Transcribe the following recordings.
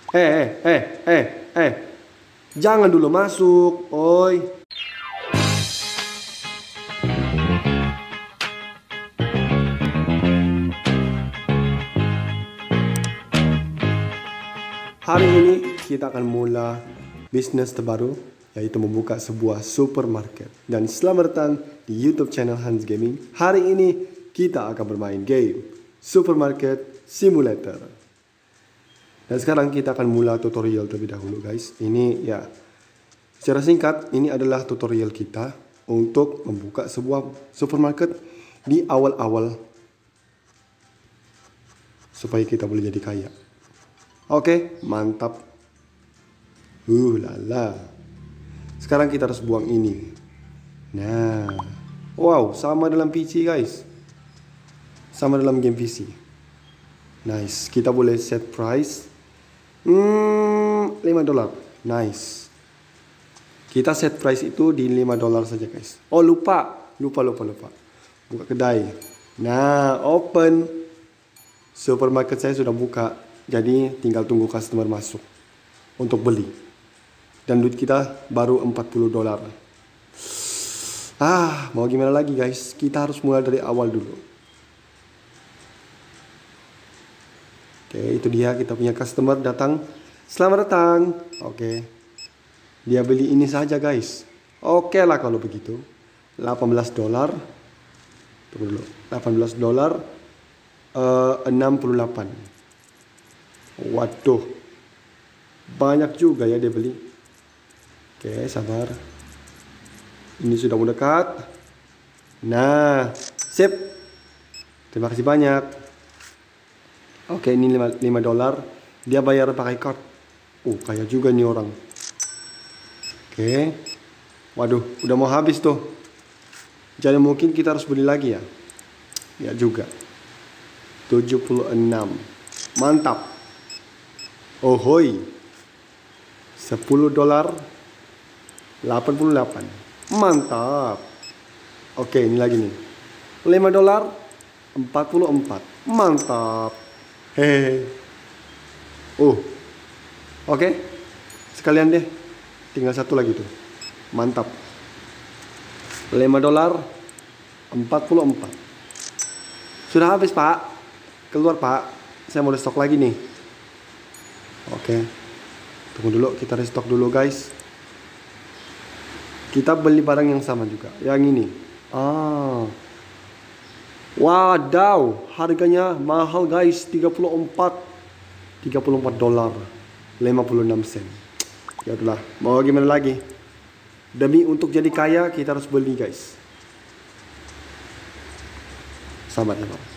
Eh. Jangan dulu masuk, oi. Hari ini kita akan mulai bisnis terbaru, yaitu membuka sebuah supermarket. Dan selamat datang di YouTube channel Hans Gaming. Hari ini kita akan bermain game Supermarket Simulator. Dan sekarang kita akan mulai tutorial terlebih dahulu, guys. Ini ya, secara singkat, ini adalah tutorial kita untuk membuka sebuah supermarket di awal-awal supaya kita boleh jadi kaya. Oke, mantap. Lala. Sekarang kita harus buang ini. Nah, wow, sama dalam PC, guys. Sama dalam game PC. Nice. Kita boleh set price. $5. Nice. Kita set price itu di $5 saja, guys. Oh, lupa. Buka kedai. Nah, open. Supermarket saya sudah buka. Jadi tinggal tunggu customer masuk untuk beli. Dan duit kita baru $40. Mau gimana lagi, guys? Kita harus mulai dari awal dulu. Oke, itu dia kita punya customer datang. Selamat datang. Oke. Dia beli ini saja, guys. Oke lah kalau begitu. $18. Tunggu dulu. $18. 68. Waduh, banyak juga ya dia beli. Oke, sabar. Ini sudah mau dekat. Nah, sip. Terima kasih banyak. Oke, ini $5. Dia bayar pakai card. Kaya juga nih orang. Oke. Waduh, udah mau habis tuh. Jadi mungkin kita harus beli lagi ya. Ya juga. 76. Mantap. Ohoi, $10, 88. Mantap. Oke, ini lagi nih. $5, 44. Mantap. Hehehe. Oke. Sekalian deh. Tinggal satu lagi tuh. Mantap. $5, 44. Sudah habis, Pak. Keluar, Pak. Saya mau stok lagi nih. Oke, tunggu dulu, kita restock dulu, guys. Kita beli barang yang sama juga, yang ini. Wadaw, harganya mahal, guys. $34, 56 sen. Ya udahlah, mau gimana lagi? Demi untuk jadi kaya kita harus beli, guys. Sabar ya, Pak.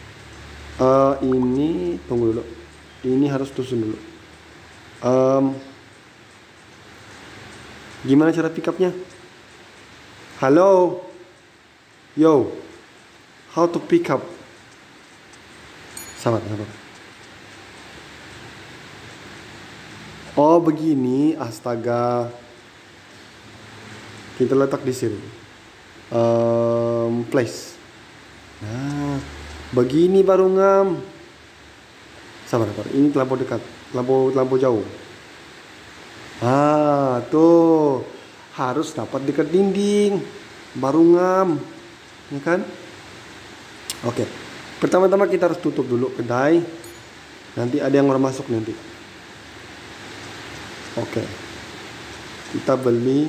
Ini tunggu dulu. Ini harus tusun dulu. Gimana cara pick up-nya? Halo. Yo. How to pick up? Sabar. Oh, begini. Astaga. Kita letak di sini. Place. Nah, begini baru ngam. Sabar. Ini terlampau dekat. Terlampau jauh. Tuh. Harus dapat dekat dinding. Baru ngam. Ya kan? Oke. Pertama-tama kita harus tutup dulu kedai. Nanti ada yang orang masuk nanti. Oke. Kita beli.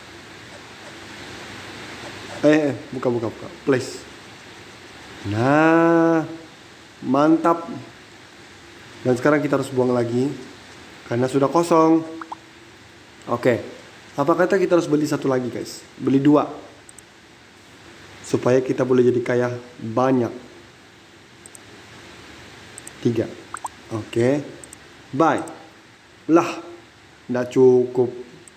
Buka. Place. Nah. Mantap. Dan sekarang kita harus buang lagi karena sudah kosong. Oke. Apa kata kita harus beli satu lagi, guys? Beli 2 supaya kita boleh jadi kaya banyak. 3. Oke. Bye. Lah, nggak cukup.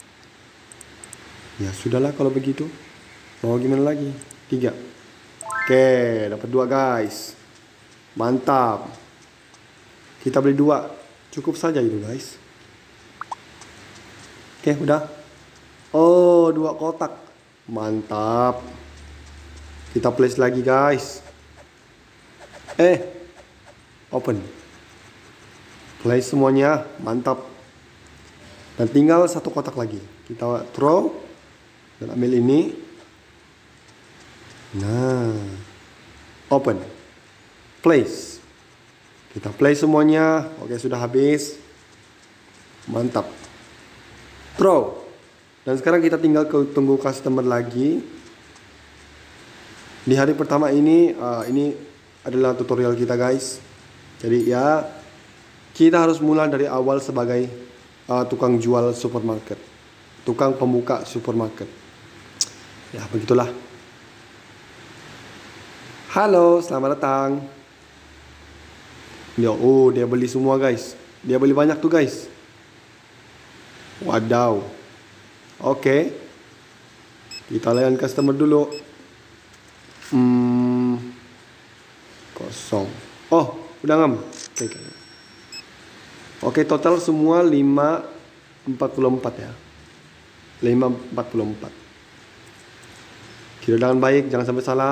Ya sudahlah kalau begitu. Mau gimana lagi? 3. Oke, dapat 2, guys. Mantap. Kita beli 2. Cukup saja itu, guys. Oke, udah. 2 kotak. Mantap. Kita place lagi, guys. Open. Play semuanya, mantap. Dan tinggal satu kotak lagi. Kita throw dan ambil ini. Nah, open, place. Kita play semuanya. Oke, sudah habis. Mantap. Throw. Dan sekarang kita tinggal tunggu customer lagi. Di hari pertama ini adalah tutorial kita, guys. Jadi ya, kita harus mulai dari awal sebagai tukang jual supermarket, tukang pembuka supermarket. Ya, begitulah. Halo, selamat datang. Dia beli semua, guys. Dia beli banyak tuh, guys. Wadaw. Oke. Kita layan customer dulu. Kosong. Oh, udah ngam. Oke, total semua 5.44 ya. 5.44. Kira dengan baik, jangan sampai salah.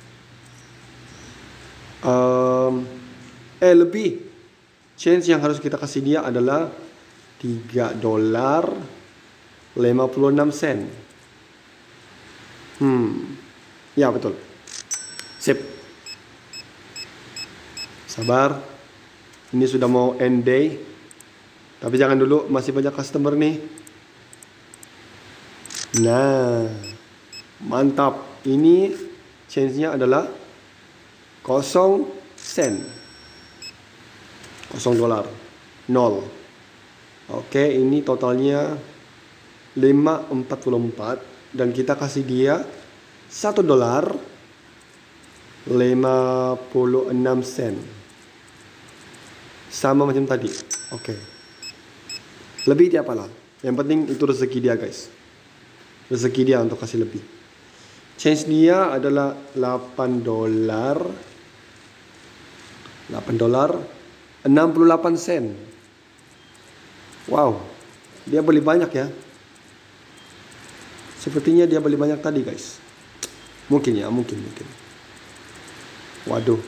Lebih. Change yang harus kita kasih dia adalah $3.56. Ya, betul. Sip. Sabar. Ini sudah mau end day. Tapi jangan dulu, masih banyak customer nih. Nah, mantap. Ini change-nya adalah 0 sen. 0 dolar. 0. Oke, ini totalnya 5.44. Dan kita kasih dia $1.56. Sama macam tadi. Oke. Lebih dia apalah. Yang penting itu rezeki dia, guys. Rezeki dia untuk kasih lebih. Change dia adalah $8. $8.68. Wow. Dia beli banyak ya. Sepertinya dia beli banyak tadi, guys. Mungkin ya, mungkin. Waduh.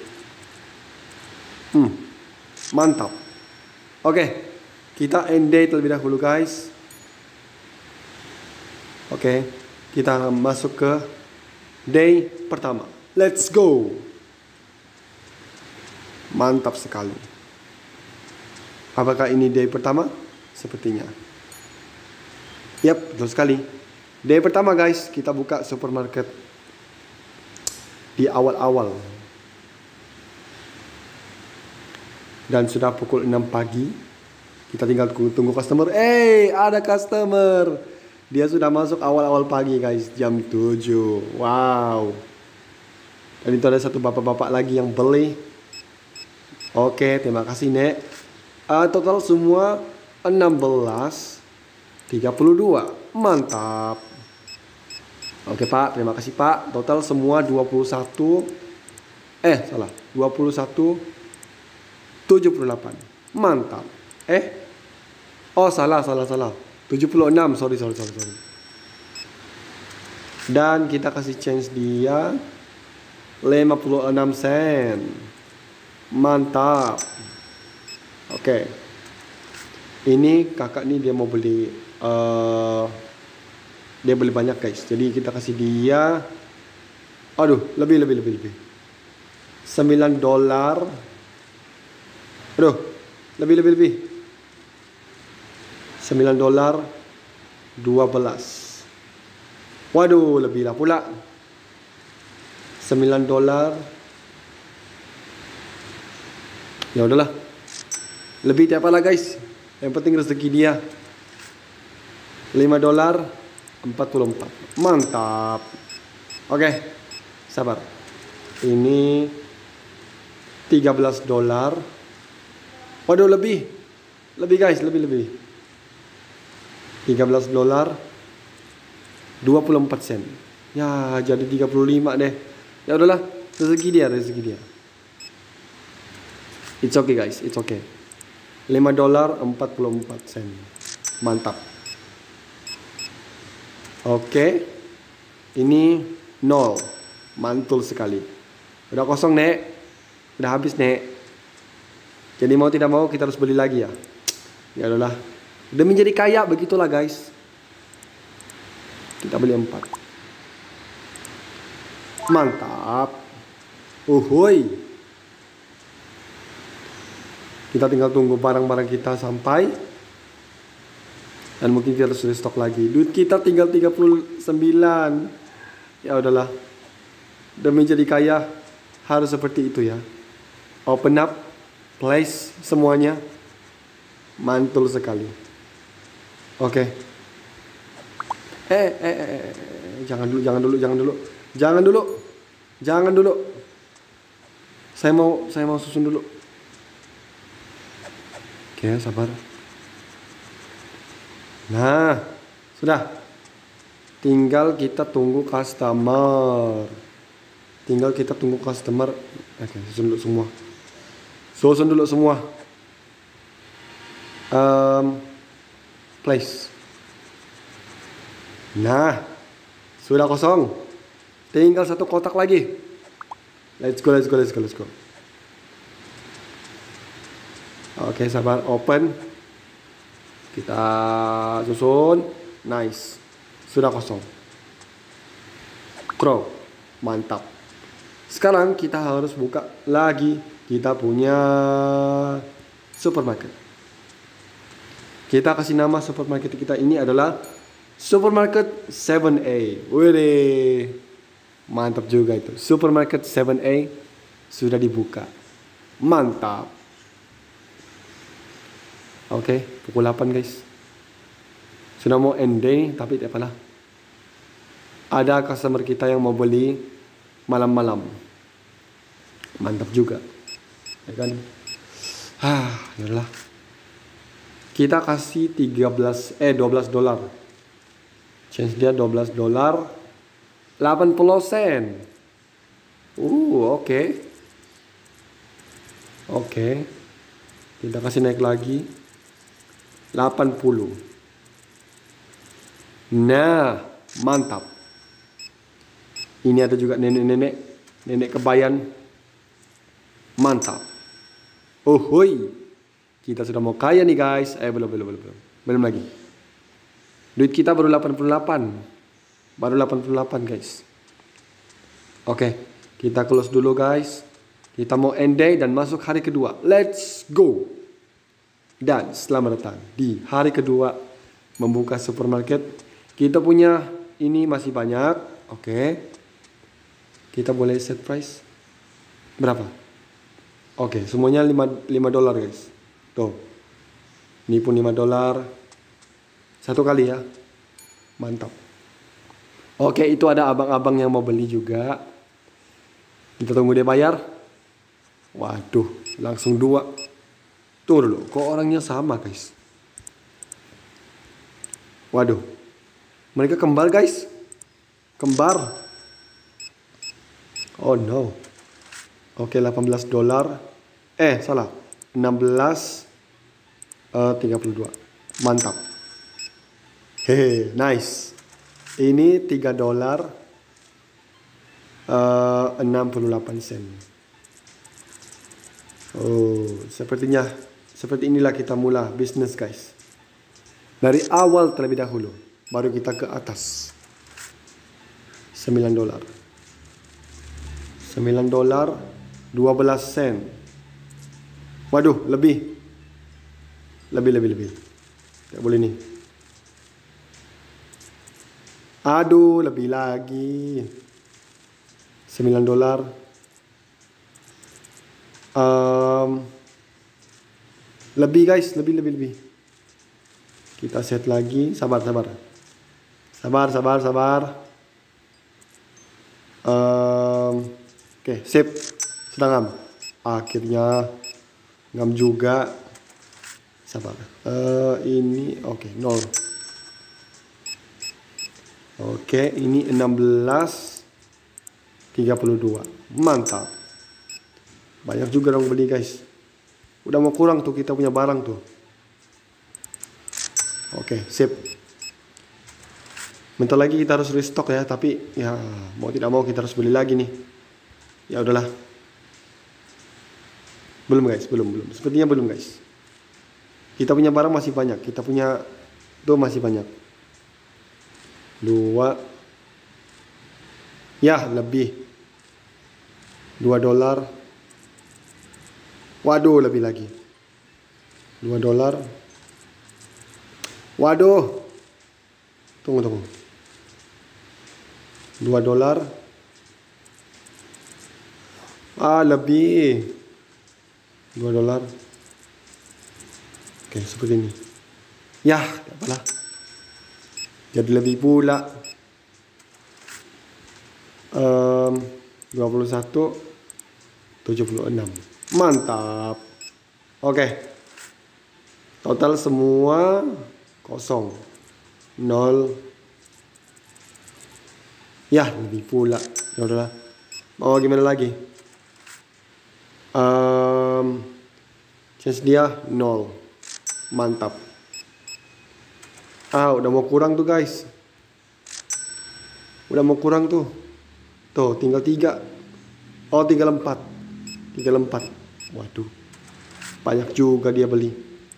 Mantap. Oke. Kita end day terlebih dahulu, guys. Oke. Kita masuk ke day pertama. Let's go. Mantap sekali. Apakah ini day pertama? Sepertinya. Yap, betul sekali. Day pertama, guys, kita buka supermarket di awal-awal. Dan sudah pukul 6 pagi. Kita tinggal tunggu customer. Ada customer. Dia sudah masuk awal-awal pagi, guys. Jam 7. Wow. Dan itu ada satu bapak-bapak lagi yang beli. Oke, terima kasih, Nek. Total semua 16.32. Mantap. Oke, Pak. Terima kasih, Pak. Total semua 21.78. Mantap. Oh, salah. 76. Sorry. Dan kita kasih change dia 56 sen. Mantap. Oke. Ini kakak nih dia mau beli dia beli banyak, guys. Jadi kita kasih dia lebih. $9. Lebih. $9.12. Waduh, lebih lah pula. $9. Ya udahlah. Lebih tiap lah, guys. Yang penting rezeki dia. $5.44. Mantap. Oke. Sabar. Ini $13. Waduh, lebih. Lebih, guys, lebih. $13.24. Ya, jadi 35 deh. Ya udahlah, rezeki dia. It's okay, guys, it's okay. $5.44. Mantap. Oke. Ini 0. Mantul sekali. Udah kosong, Nek. Udah habis, Nek. Jadi mau tidak mau kita harus beli lagi ya. Ya udahlah. Demi jadi kaya begitulah guys. Kita beli 4. Mantap. Uhuy. Kita tinggal tunggu barang-barang kita sampai. Dan mungkin kita harus restock lagi. Duit kita tinggal 39. Ya udahlah. Demi jadi kaya harus seperti itu ya. Open up, place semuanya. Mantul sekali. Oke. Jangan dulu. Saya mau susun dulu. Oke, sabar. Nah, sudah. Tinggal kita tunggu customer. Oke, susun dulu semua. Place. Nah, sudah kosong. Tinggal 1 kotak lagi. Let's go. Oke, sabar. Open. Kita susun. Nice. Sudah kosong. Crow. Mantap. Sekarang kita harus buka lagi. Kita punya supermarket. Kita kasih nama supermarket kita ini adalah Supermarket 7A. Wih, mantap juga itu. Supermarket 7A sudah dibuka. Mantap. Oke, pukul 8 guys. Sudah mau end day, tapi tidak apalah. Ada customer kita yang mau beli malam-malam. Mantap juga. Ya kan? Yalah. Kita kasih 12 dolar. Change dia 12 dolar. 80 sen. Oke. Kita kasih naik lagi. 80. Nah, mantap. Ini ada juga nenek kebayan. Mantap. Kita sudah mau kaya nih guys. Belum lagi. Duit kita baru 88. Guys. Oke, kita close dulu guys. Kita mau end day dan masuk hari kedua. Let's go. Dan selamat datang di hari kedua membuka supermarket. Kita punya ini masih banyak. Oke. Kita boleh set price. Berapa? Oke, semuanya 5 dolar guys. Tuh. Ini pun 5 dolar. 1 kali ya. Mantap. Oke, itu ada abang-abang yang mau beli juga. Kita tunggu dia bayar. Waduh, langsung 2. Tunggu dulu, kok orangnya sama guys? Waduh. Mereka kembar guys. Kembar. Oh no. Oke, 18 dolar. Salah. 16.32. Mantap. Hehe, nice. Ini 3 dolar 68 sen. Sepertinya seperti inilah kita mula bisnis guys. Dari awal terlebih dahulu, baru kita ke atas. 9 dolar. 9 dolar 12 sen. Waduh, lebih. Tidak boleh nih. Aduh, lebih lagi. 9 dolar. Lebih guys, lebih. Kita set lagi. Sabar. Oke, sip. Sudah ngam. Akhirnya ngam juga. Sabar. Ini oke, 0. Oke, ini 16.32. Mantap. Banyak juga dong beli guys. Udah mau kurang tuh kita punya barang tuh. Oke, sip. Bentar lagi kita harus restock ya, tapi ya mau tidak mau kita harus beli lagi nih. Ya udahlah. Belum guys, belum. Sepertinya belum guys. Kita punya barang masih banyak. Kita punya tuh masih banyak. 2. Ya, lebih. 2 dolar. Waduh, lebih lagi. 2 dolar. Waduh. Tunggu. 2 dolar. Lebih. 2 dolar. Oke, seperti ini. Ya, tidak apalah. Jadi lebih pula. 21.76. Mantap. Oke. Total semua kosong. 0. Ya, lebih pula. Ya udahlah. Mau gimana lagi? Chance dia 0. Mantap. Udah mau kurang tuh guys. Udah mau kurang tuh. Tuh, tinggal 3. Oh, tinggal 4. Waduh. Banyak juga dia beli.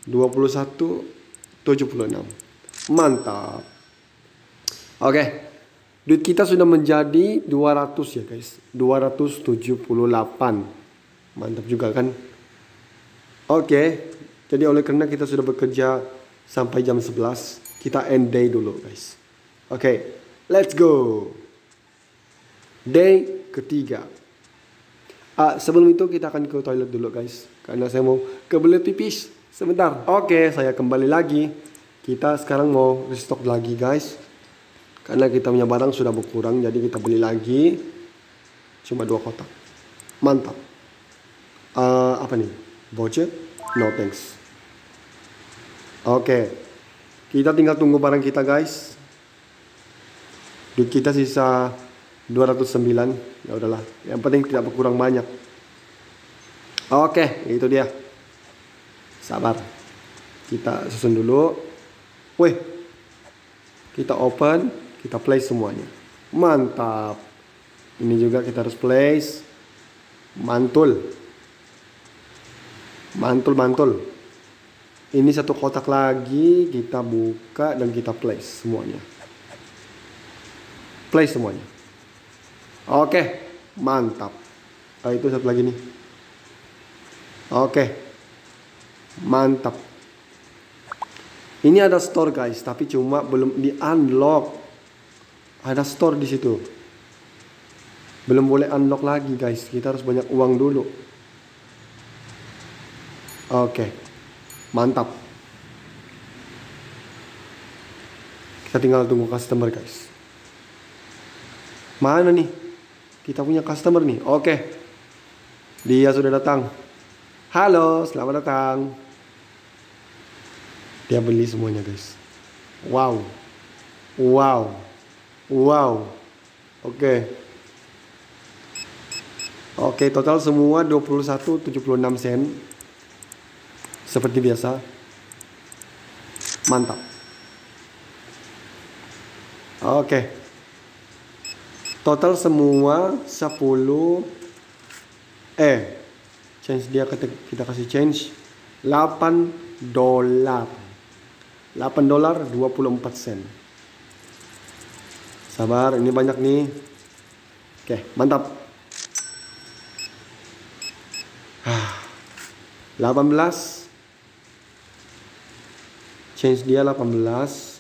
21.76. Mantap. Oke. Duit kita sudah menjadi 200 ya guys. 278. Mantap juga kan. Oke. Jadi oleh karena kita sudah bekerja sampai jam 11, kita end day dulu guys. Oke. Let's go. Day ketiga. Sebelum itu kita akan ke toilet dulu guys. Karena saya mau kebelet pipis. Sebentar. Oke, saya kembali lagi. Kita sekarang mau restock lagi guys. Karena kita punya barang sudah berkurang. Jadi kita beli lagi. Cuma 2 kotak. Mantap. Apa nih? Budget? No thanks. Oke. Kita tinggal tunggu barang kita guys. Duit kita sisa 209. Ya udahlah. Yang penting tidak berkurang banyak. Oke, itu dia. Sabar. Kita susun dulu. Wih. Kita open, kita place semuanya. Mantap. Ini juga kita harus place. Mantul. Ini 1 kotak lagi, kita buka dan kita place semuanya. Place semuanya. Oke, mantap. Itu 1 lagi nih. Oke. Mantap. Ini ada store guys, tapi cuma belum di unlock. Ada store di situ. Belum boleh unlock lagi guys. Kita harus banyak uang dulu. Oke. Mantap. Kita tinggal tunggu customer guys. Mana nih? Kita punya customer nih. Oke. Dia sudah datang. Halo, selamat datang. Dia beli semuanya guys. Wow. Oke, total semua 21.76 sen. Seperti biasa. Mantap. Oke. Total semua 10. Change dia, kita kasih change 8 dolar. 8 dolar 24 sen. Sabar, ini banyak nih. Oke, mantap. 18. Change dia 18.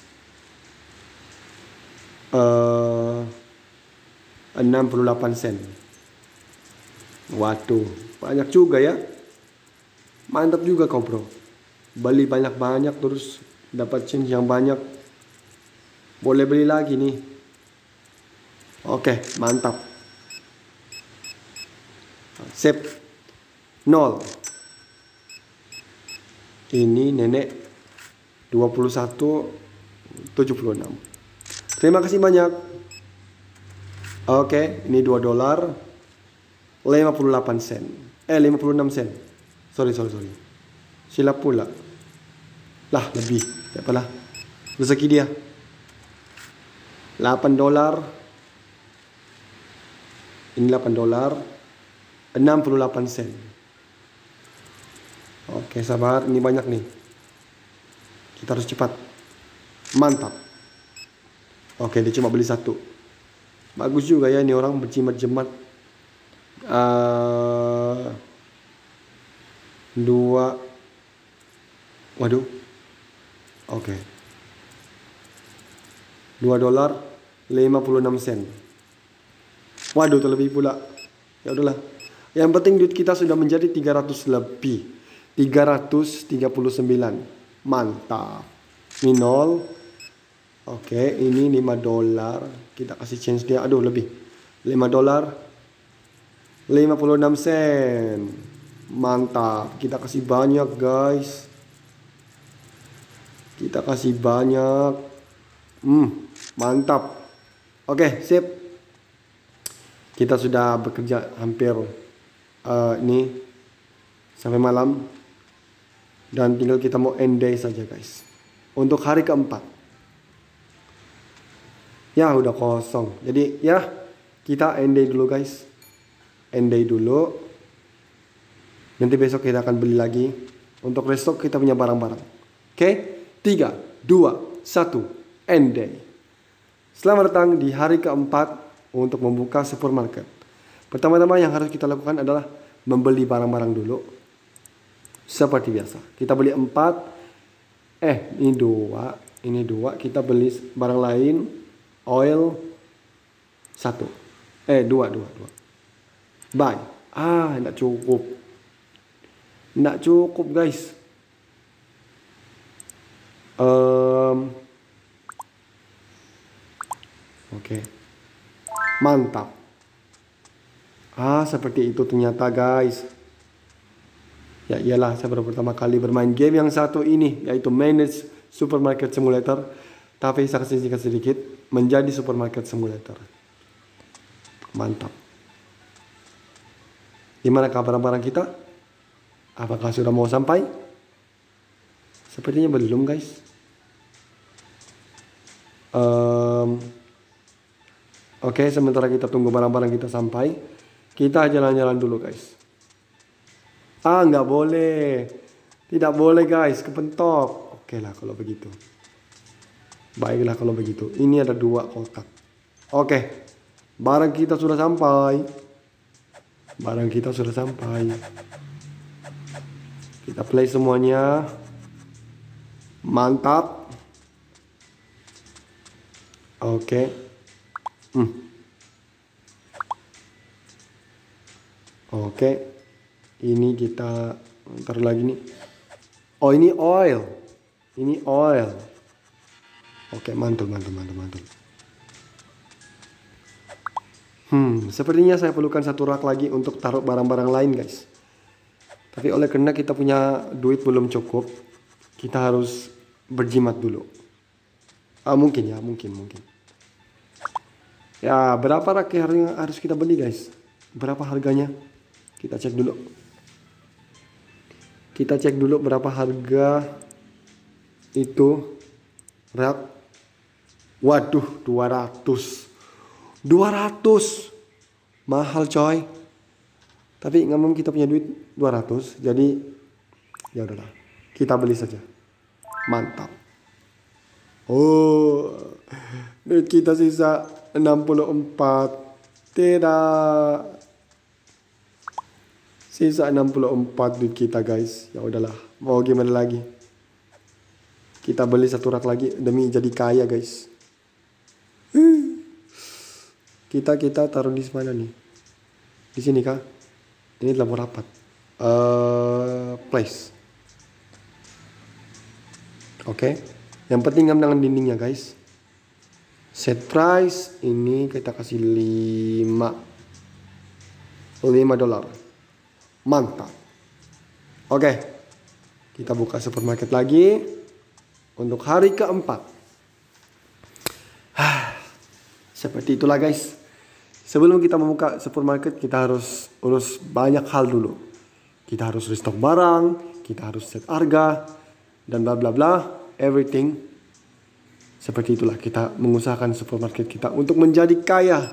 68 sen. Waduh, banyak juga ya. Mantap juga kau bro. Beli banyak-banyak terus dapat change yang banyak. Boleh beli lagi nih. Oke, mantap. Sip. 0. Ini nenek 21.76. Terima kasih banyak. Oke, ini 2 dolar 58 sen. 56 sen. Sorry. Silap pula. Lah, lebih. Tak apalah. Rezeki dia. 8 dolar. Ini 8 dolar 68 sen. Oke, sabar, ini banyak nih. Kita harus cepat. Mantap. Oke, dia cuma beli satu. Bagus juga ya ini orang berjimat-jimat. Dua. Waduh. Oke. $2.56. Waduh, terlebih pula. Ya udahlah. Yang penting duit kita sudah menjadi 300 lebih. 339. Mantap. Ini 0. Oke, ini $5. Kita kasih change dia. Aduh, lebih. $5.56. Mantap. Kita kasih banyak, guys. Kita kasih banyak. Mantap. Oke, sip. Kita sudah bekerja hampir ini sampai malam. Dan tinggal kita mau end day saja, guys. Untuk hari keempat. Ya, udah kosong. Jadi, ya, kita end day dulu, guys. End day dulu. Nanti besok kita akan beli lagi. Untuk restock kita punya barang-barang. Oke? 3, 2, 1. End day. Selamat datang di hari keempat untuk membuka supermarket. Pertama-tama yang harus kita lakukan adalah membeli barang-barang dulu. Seperti biasa. Kita beli 4. Ini 2. Ini 2. Kita beli barang lain. Oil 1. 2. Buy. Tidak cukup. Tidak cukup, guys. Oke. Mantap. Seperti itu ternyata, guys. Ya iyalah, saya baru pertama kali bermain game yang satu ini, yaitu Manage Supermarket Simulator. Tapi saya kasih sedikit menjadi Supermarket Simulator. Mantap. Gimana barang-barang kita? Apakah sudah mau sampai? Sepertinya belum, guys. Oke, sementara kita tunggu barang-barang kita sampai, kita jalan-jalan dulu, guys. Nggak boleh. Tidak boleh, guys, kepentok. Oke lah kalau begitu. Baiklah kalau begitu. Ini ada 2 kotak. Oke. Barang kita sudah sampai. Kita play semuanya. Mantap. Oke. Oke. Ini kita taruh lagi nih. Ini oil. Oke, mantul. Sepertinya saya perlukan satu rak lagi untuk taruh barang-barang lain, guys. Tapi oleh karena kita punya duit belum cukup, kita harus berjimat dulu. Mungkin. Ya, berapa rak yang harus kita beli, guys? Berapa harganya? Kita cek dulu berapa harga itu rak. Waduh, 200. Mahal, coy. Tapi ngomong kita punya duit 200, jadi ya udahlah. Kita beli saja. Mantap. Duit kita sisa 64. Tidak. Sisa 64 duit kita, guys. Ya udahlah, mau gimana lagi. Kita beli satu rak lagi demi jadi kaya, guys. Kita taruh di mana nih? Di sini kah? Ini adalah rapat. Place. Oke. Yang penting dengan dindingnya, guys. Set price ini kita kasih $5. Mantap. Oke. Kita buka supermarket lagi untuk hari keempat. Seperti itulah, guys. Sebelum kita membuka supermarket, kita harus urus banyak hal dulu. Kita harus restock barang, kita harus set harga, dan bla bla bla, everything. Seperti itulah kita mengusahakan supermarket kita untuk menjadi kaya.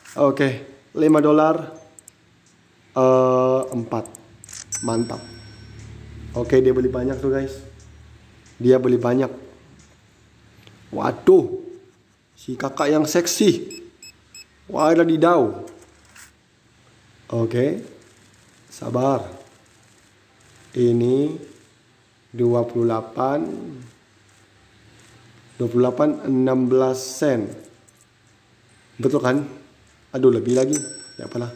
Oke, $5. 4. Mantap. Oke, dia beli banyak tuh guys. Dia beli banyak. Waduh, si kakak yang seksi. Wadidaw. Oke, sabar. Ini 16 sen. Betul kan? Aduh, lebih lagi. Ya apalah.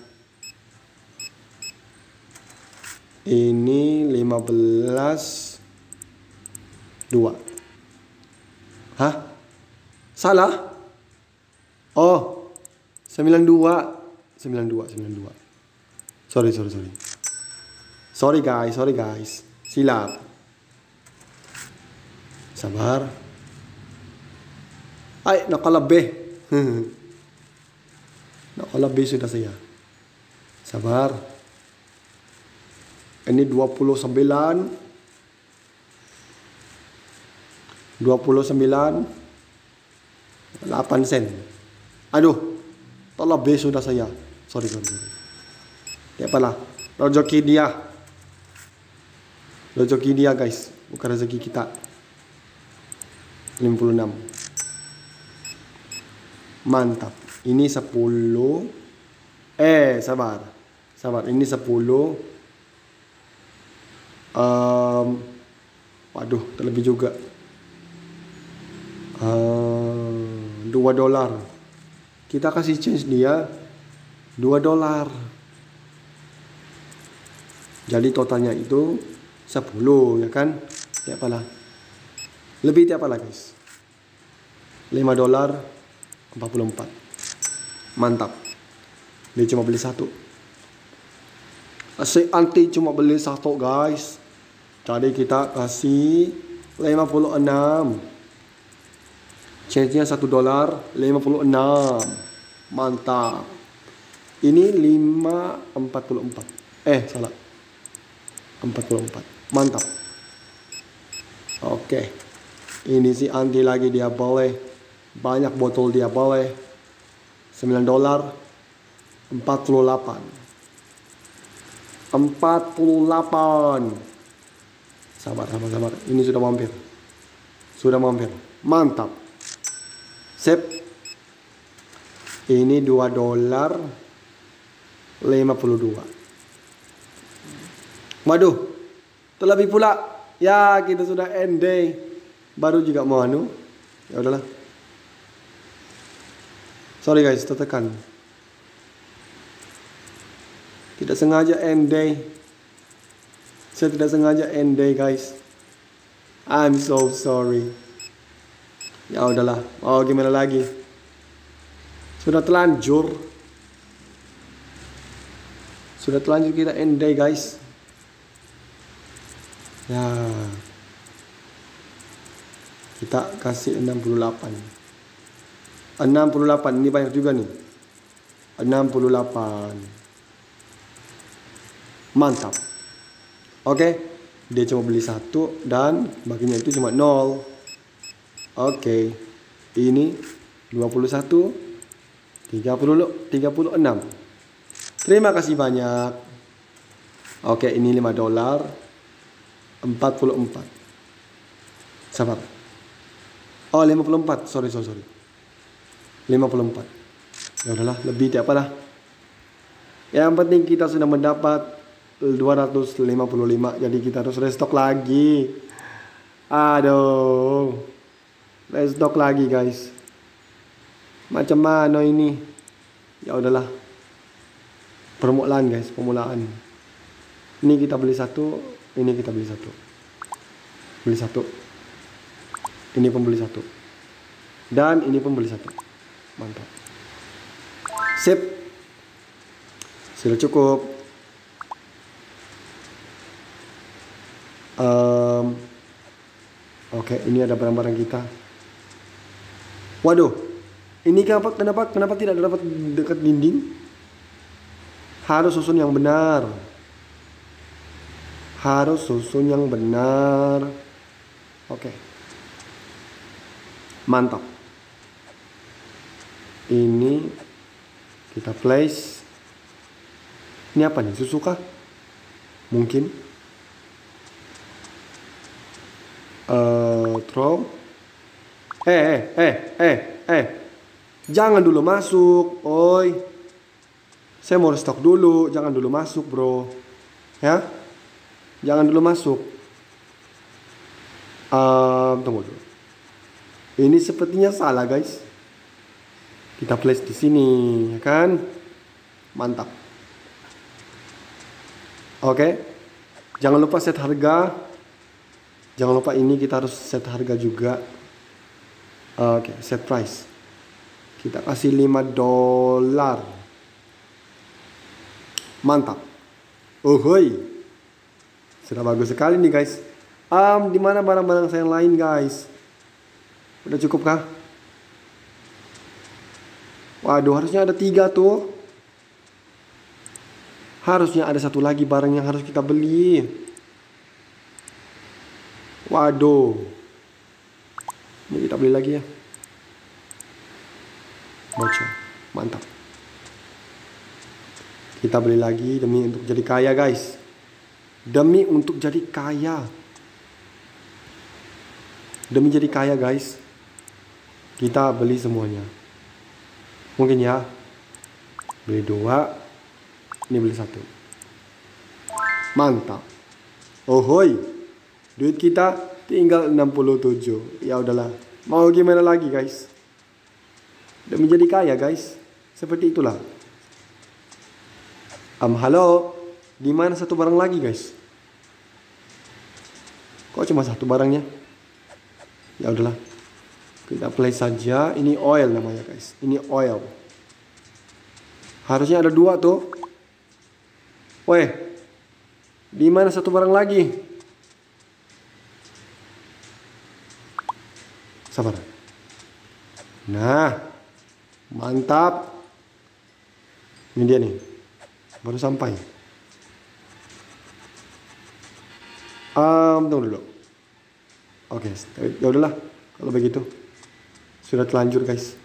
Ini 15 2. Hah? Salah? Oh, 92. Sorry. Sorry guys. Silap. Sabar. Ay, nakalabih. Nakalabih sudah saya. Sabar. Ini 29 8 sen. Aduh, terlebih sudah saya. Sorry. Ya apalah. Rezeki dia guys, bukan rezeki kita. 56. Mantap. Ini 10. Sabar. Ini 10. Waduh, terlebih juga. $2. Kita kasih change dia $2. Jadi totalnya itu 10, ya kan? Tiap apalah. Lebih tiap apalah guys. $5.44. Mantap. Dia cuma beli satu. Si anti cuma beli satu guys. Jadi kita kasih 56. Change-nya $1.56. Mantap. Ini 5.44. Salah. 44. Mantap. Oke. Ini si anti lagi, dia boleh. Banyak botol dia boleh. $9.48. 48. Sabar. Ini sudah mampir. Mantap. Sip. Ini $2.52. Waduh, terlebih pula. Ya, kita sudah end day. Baru juga mau anu. Ya udahlah. Sorry guys, tertekan. Tidak sengaja end day. Saya tidak sengaja end day guys. I'm so sorry. Ya udahlah. Mau gimana lagi? Sudah telanjur kita end day guys. Ya. Kita kasih 68. Ini banyak juga nih. 68. Mantap. Oke. Dia cuma beli satu dan baginya itu cuma 0. Oke. Ini 21 36. Terima kasih banyak. Oke, ini $5.44. Sabar. Oh, 54. Sorry. 54. Ya udahlah, lebih tidak apalah. Yang penting kita sudah mendapat 255. Jadi kita harus restock lagi. Aduh. Restock lagi, guys. Macam mana ini? Ya udahlah. Permulaan, guys, pemulaan. Ini kita beli satu, ini kita beli satu. Beli satu. Ini pun beli satu. Dan ini pun beli satu. Mantap. Sip. Sudah cukup. Oke, ini ada barang-barang kita. Waduh. Ini kenapa tidak dapat dekat dinding? Harus susun yang benar. Oke. Mantap. Ini kita place. Ini apa nih? Susu kah? Mungkin. Throw. Eh. Jangan dulu masuk. Oi. Saya mau restock dulu. Jangan dulu masuk, bro. Ya. Jangan dulu masuk. Tunggu dulu. Ini sepertinya salah, guys. Kita place di sini, ya kan? Mantap. Oke. Jangan lupa set harga. Jangan lupa ini kita harus set harga juga. Oke, set price. Kita kasih $5. Mantap. Ohoi. Sudah bagus sekali nih, guys. Di mana barang-barang saya yang lain, guys? Udah cukup kah? Waduh, harusnya ada 3 tuh. Harusnya ada satu lagi barang yang harus kita beli. Waduh. Ini kita beli lagi ya. Baca. Mantap. Kita beli lagi demi untuk jadi kaya, guys. Demi untuk jadi kaya. Demi jadi kaya, guys. Kita beli semuanya. Mungkin ya. Beli 2. Ini beli 1. Mantap. Ohoi. Duit kita tinggal 67. Ya udahlah. Mau gimana lagi, guys? Demi jadi kaya, guys. Seperti itulah. Halo. Di mana satu barang lagi, guys? Kok cuma satu barangnya? Ya udahlah. Kita play saja. Ini oil namanya, guys. Ini oil. Harusnya ada 2 tuh. Weh. Di mana satu barang lagi? Sabar. Nah. Mantap. Ini dia nih. Baru sampai. Tunggu dulu. Oke, ya udahlah kalau begitu. Sudah telanjur, guys.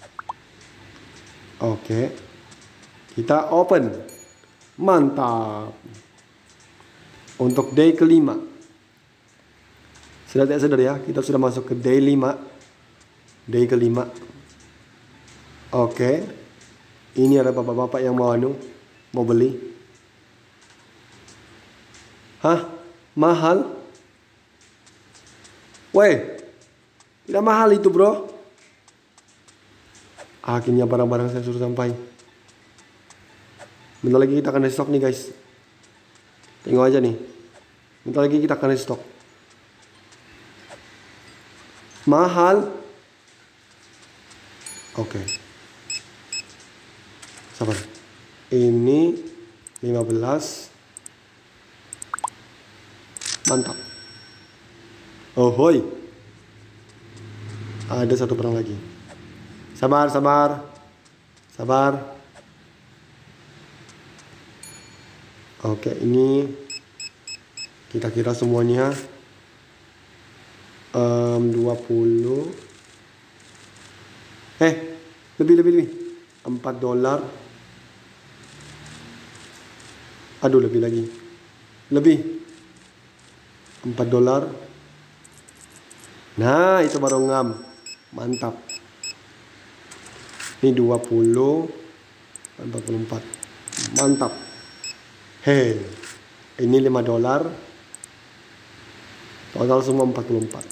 Oke. Kita open. Mantap. Untuk day kelima. Sudah tidak sadar ya, kita sudah masuk ke day 5. Day kelima. Oke. Ini ada bapak-bapak yang mau beli. Hah? Mahal? Weh, tidak mahal itu, bro. Akhirnya barang-barang saya sudah sampai. Bentar lagi kita akan restock nih, guys. Tengok aja nih. Bentar lagi kita akan restock. Mahal? Oke. Sabar. Ini 15. Mantap. Ohoi. Ada satu barang lagi. Sabar. Oke, ini kita kira semuanya 20. Lebih. $4. Aduh, lebih lagi. Lebih. $4. Nah, itu baru ngam. Mantap. Ini 20. 44. Mantap. Hei. Ini $5. Total semua 44.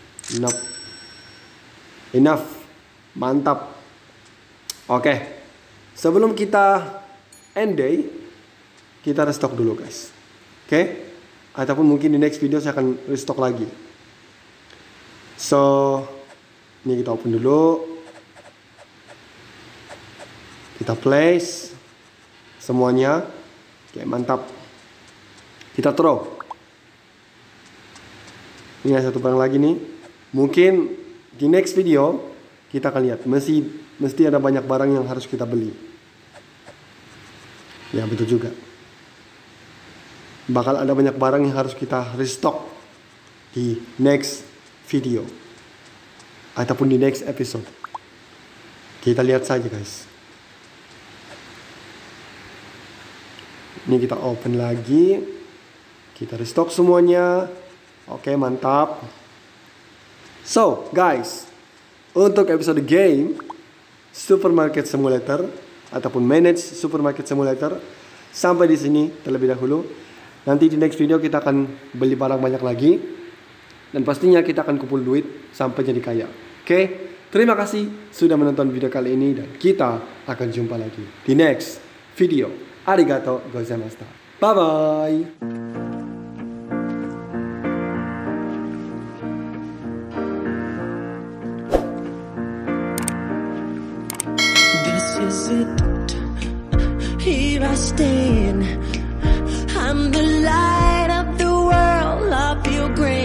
Enough. Mantap. Oke. Sebelum kita end day, kita restock dulu, guys. Oke? Ataupun mungkin di next video saya akan restock lagi. So, ini kita open dulu. Kita place semuanya. Oke, mantap. Kita throw. Ini ada satu barang lagi nih. Mungkin di next video kita akan lihat. Mesti ada banyak barang yang harus kita beli. Ya, betul juga. Bakal ada banyak barang yang harus kita restock di next video ataupun di next episode. Kita lihat saja, guys. Ini kita open lagi. Kita restock semuanya. Oke, mantap. So guys, untuk episode game Supermarket Simulator ataupun Manage Supermarket Simulator sampai di sini terlebih dahulu. Nanti di next video kita akan beli barang banyak lagi dan pastinya kita akan kumpul duit sampai jadi kaya. Oke? Terima kasih sudah menonton video kali ini dan kita akan jumpa lagi di next video. Arigato gozaimashita. Bye bye. Is it? Here I stand. I'm the light of the world. I feel great.